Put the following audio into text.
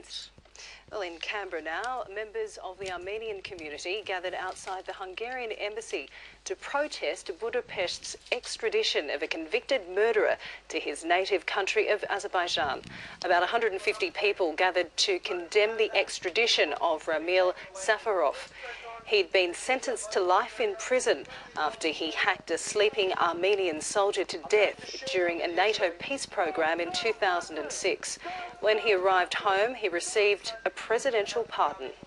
headlines. Well, in Canberra now, members of the Armenian community gathered outside the Hungarian Embassy to protest Budapest's extradition of a convicted murderer to his native country of Azerbaijan. About 150 people gathered to condemn the extradition of Ramil Safarov. He'd been sentenced to life in prison after he hacked a sleeping Armenian soldier to death during a NATO peace program in 2006. When he arrived home, he received a presidential pardon.